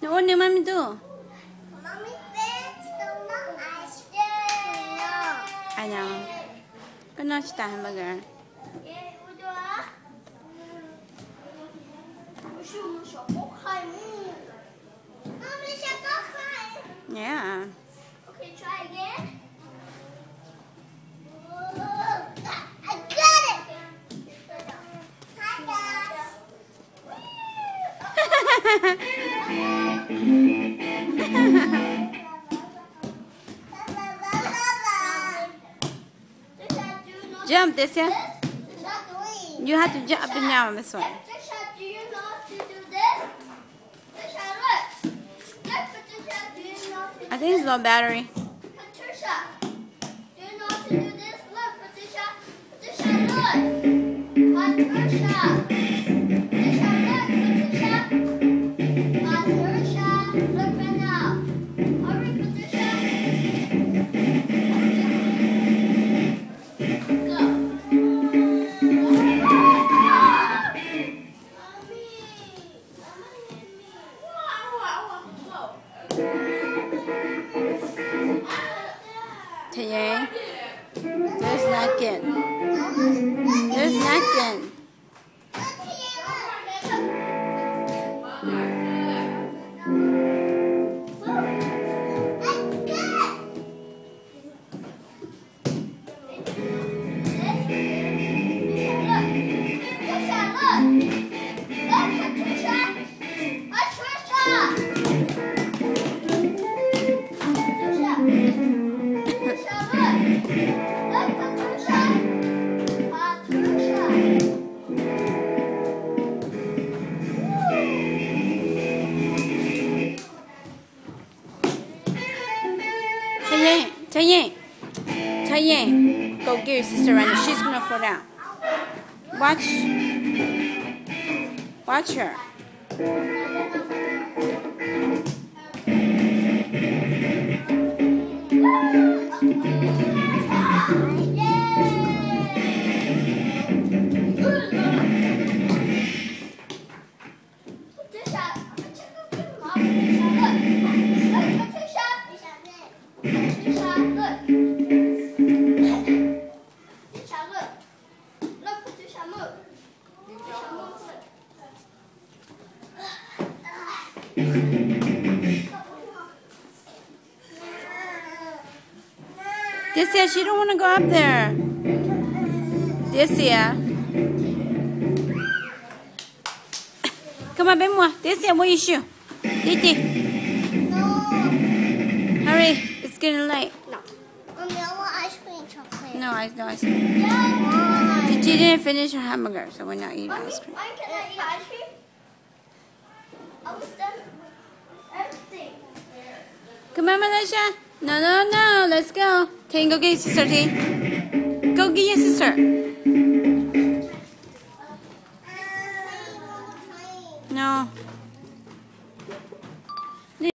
What did mommy do? Mommy fixed the ice cream. I know. Ganache the hamburger. Yeah. Okay, try again. I got it. Hi guys. Jump, Desia. You have to jump up and down this way. Do you know how to do this? Look. Patricia, do you know how to do I think it's low battery. Patricia, do you know how to do this? Look, Patricia, look. Patricia, look, look right now. Hurry, Patricia. Go. Today, there's napkin. There's napkin. Tayen, go get your sister running. She's gonna fall down. Watch her. Desia, she don't want to go up there. Desia. Come on, Ben. Desia, what is you? Didi. No. Hurry, it's getting late. No. Mommy, I want ice cream chocolate. No ice cream. Yeah. She didn't finish her hamburger, so we're not eating ice cream. Mommy, can I eat ice cream? I was done everything. Come on, Malaysia. No. Let's go. Tay, go get your sister, Tay. Go get your sister. No.